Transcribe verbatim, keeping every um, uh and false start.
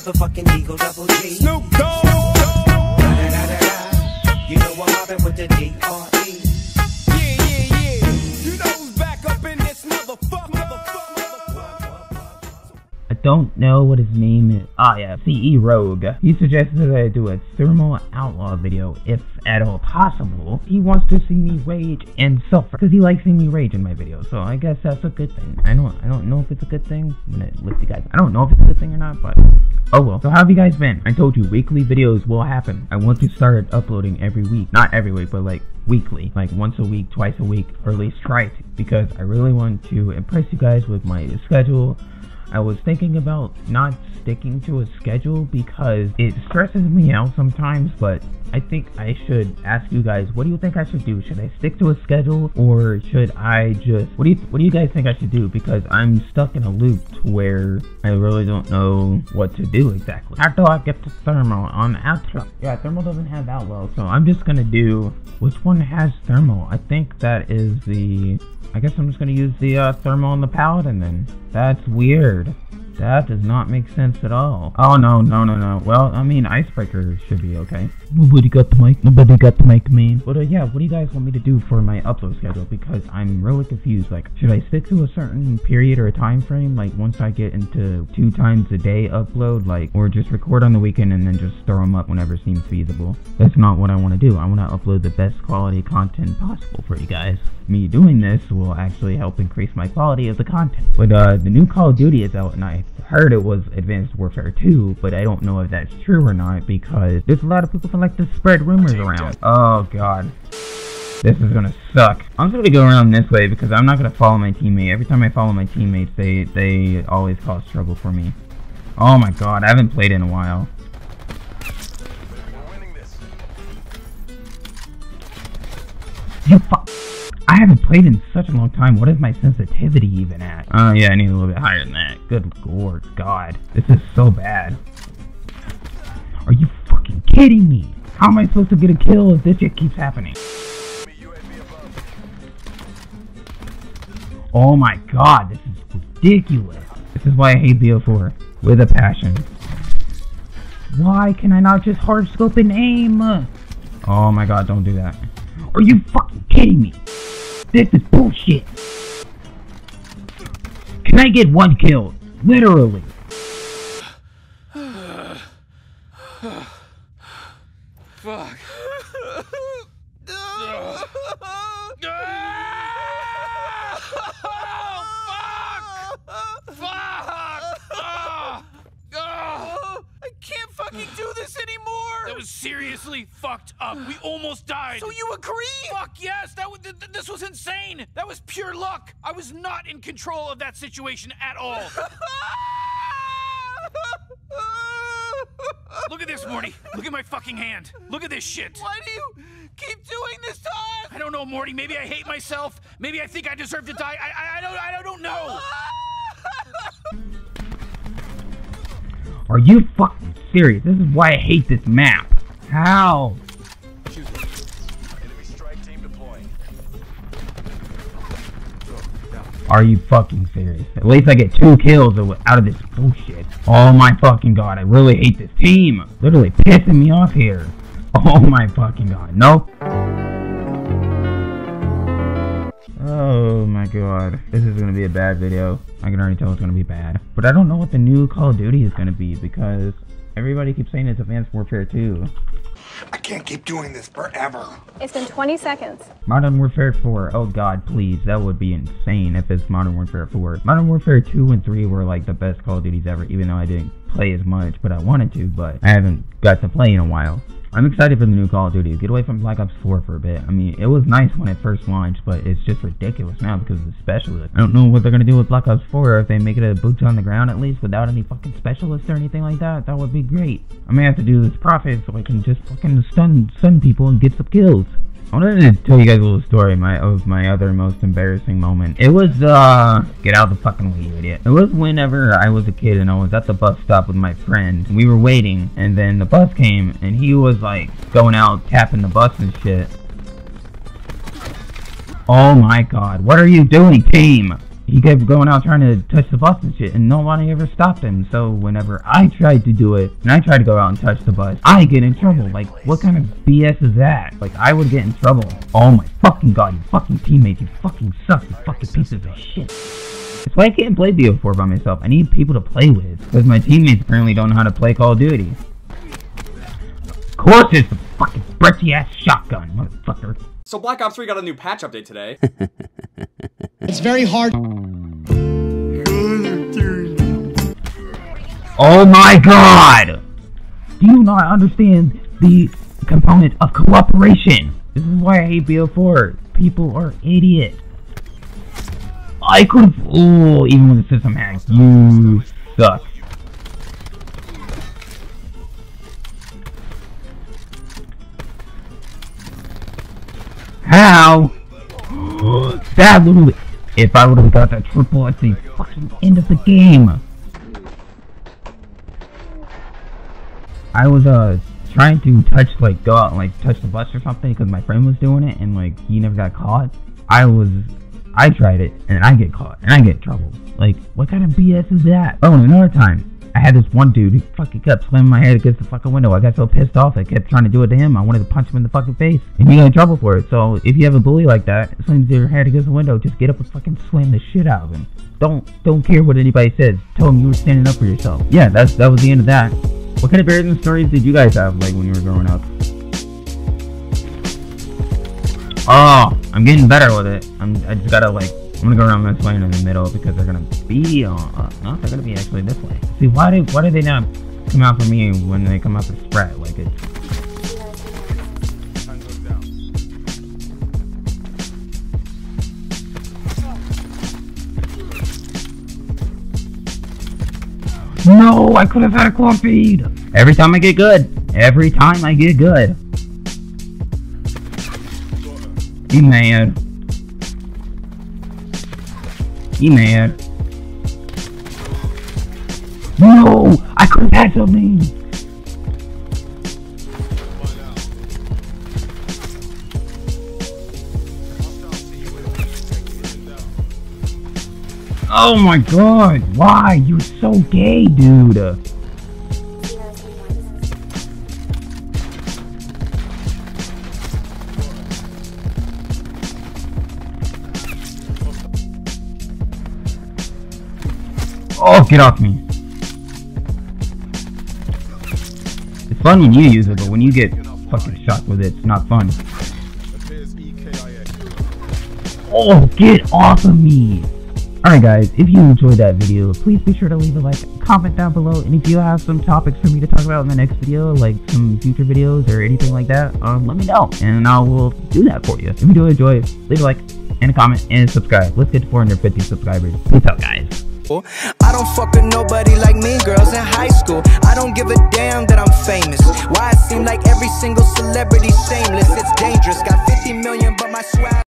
motherfucking Eagle Double G. Snoop Dogg. You know I'm mobbing with the D R E. Yeah, yeah, yeah. You know who's back up in this motherfucker. I don't know what his name is. Ah, yeah, C E Rogue. He suggested that I do a Thermal Outlaw video, if at all possible. He wants to see me rage and suffer, because he likes seeing me rage in my videos, so I guess that's a good thing. I don't, I don't know if it's a good thing. I'm gonna lift you guys. I don't know if it's a good thing or not, but oh well. So how have you guys been? I told you, weekly videos will happen. I want to start uploading every week. Not every week, but like weekly. Like once a week, twice a week, or at least try to, because I really want to impress you guys with my schedule. I was thinking about not sticking to a schedule because it stresses me out sometimes, but I think I should ask you guys, what do you think I should do? Should I stick to a schedule, or should I just, what do you what do you guys think I should do? Because I'm stuck in a loop to where I really don't know what to do exactly. How do I get to Thermal on Outlaw? Yeah, Thermal doesn't have Outlaw, so I'm just gonna do, which one has Thermal? I think that is the, I guess I'm just gonna use the uh, Thermal on the Paladin then. That's weird. That does not make sense at all. Oh no, no, no, no. Well, I mean, Icebreaker should be okay. Nobody got the mic. Nobody got the mic, man. But uh, yeah, what do you guys want me to do for my upload schedule? Because I'm really confused. Like, should I stick to a certain period or a time frame? Like, once I get into two times a day upload, like, or just record on the weekend and then just throw them up whenever seems feasible? That's not what I want to do. I want to upload the best quality content possible for you guys. Me doing this will actually help increase my quality of the content. But uh, the new Call of Duty is out, and I heard it was Advanced Warfare two, but I don't know if that's true or not, because there's a lot of people that like to spread rumors around. Oh god. This is gonna suck. I'm just gonna go around this way because I'm not gonna follow my teammate. Every time I follow my teammates, they, they always cause trouble for me. Oh my god, I haven't played in a while. You fuck. I haven't played in such a long time. What is my sensitivity even at? Oh uh, yeah, I need a little bit higher than that. Good lord, god. This is so bad. Are you fucking kidding me? How am I supposed to get a kill if this shit keeps happening? Oh my god, this is ridiculous. This is why I hate B O four. With a passion. Why can I not just hard scope and aim? Oh my god, don't do that. Are you fucking kidding me? This is bullshit. Can I get one kill? Literally. Fuck. I can't fucking do this anymore! That was seriously fucked up. We almost died. So you agree? Fuck yes! That was, th th this was insane. That was pure luck. I was not in control of that situation at all. Look at this, Morty. Look at my fucking hand. Look at this shit. Why do you keep doing this to us? I don't know, Morty. Maybe I hate myself. Maybe I think I deserve to die. I I, I don't I don't know. Are you fucking serious? This is why I hate this map. How? Are you fucking serious? At least I get two kills out of this bullshit. Oh my fucking god, I really hate this team. Literally pissing me off here. Oh my fucking god, no. Oh my god, this is gonna be a bad video. I can already tell it's gonna be bad. But I don't know what the new Call of Duty is gonna be, because everybody keeps saying it's Advanced Warfare two. I can't keep doing this forever. It's been twenty seconds. Modern Warfare four, oh god, please, that would be insane if it's Modern Warfare four. Modern Warfare two and three were like the best Call of Duties ever, even though I didn't play as much, but I wanted to, but I haven't got to play in a while. I'm excited for the new Call of Duty. Get away from Black Ops four for a bit. I mean, it was nice when it first launched, but it's just ridiculous now because of the specialists. I don't know what they're gonna do with Black Ops four, if they make it a boots on the ground at least without any fucking specialists or anything like that. That would be great. I may have to do this profit so I can just fucking stun stun people and get some kills. I wanted to tell you guys a little story my, of my other most embarrassing moment. It was, uh, get out of the fucking way, you idiot. It was whenever I was a kid and I was at the bus stop with my friend. We were waiting, and then the bus came, and he was, like, going out tapping the bus and shit. Oh my god, what are you doing, team? he kept going out trying to touch the bus and shit, and nobody ever stopped him. So whenever I tried to do it, and I tried to go out and touch the bus, I get in trouble. Like, what kind of B S is that? Like, I would get in trouble. Oh my fucking god, you fucking teammates, you fucking suck, you fucking pieces of shit. That's why I can't play B O four by myself. I need people to play with, because my teammates apparently don't know how to play Call of Duty. Of course it's the fucking Bretty ass shotgun, motherfucker. So Black Ops three got a new patch update today. It's very hard. Oh my god! Do you not understand the component of cooperation? This is why I hate B O four. People are idiots. I could've- oh, even with the system hack, you suck. How? That literally- if I would've got that triple at the fucking end of the game. I was, uh, trying to touch, like, go out and, like, touch the bus or something because my friend was doing it and, like, he never got caught. I was- I tried it and I get caught and I get in trouble. Like, what kind of B S is that? Oh, and another time, I had this one dude who fucking kept slamming my head against the fucking window. I got so pissed off, I kept trying to do it to him. I wanted to punch him in the fucking face. And he got in trouble for it. So, if you have a bully like that, slams your head against the window, just get up and fucking slam the shit out of him. Don't, don't care what anybody says. Tell him you were standing up for yourself. Yeah, that's, that was the end of that. What kind of embarrassing stories did you guys have, like, when you were growing up? Oh, I'm getting better with it. I'm, I just gotta, like, I'm gonna go around this way in the middle because they're gonna be on, uh, no, they're gonna be actually this way. See, why do, why do they not come out for me when they come out for Sprat? Like, it's... No, I could have had a claw feed. Every time I get good. Every time I get good. He mad. He mad. No, I could have had something. Oh my god, why? You're so gay, dude. Oh, get off me. It's fun when you use it, but when you get fucking shot with it, it's not fun. Oh, get off of me. Alright guys, if you enjoyed that video, please be sure to leave a like, comment down below, and if you have some topics for me to talk about in the next video, like some future videos or anything like that, um, let me know, and I will do that for you. If you do enjoy it, leave a like, and a comment, and subscribe. Let's get to four hundred fifty subscribers. Peace out, guys. I don't fuck with nobody like mean girls in high school. I don't give a damn that I'm famous. Why it seem like every single celebrity shameless? It's dangerous. Got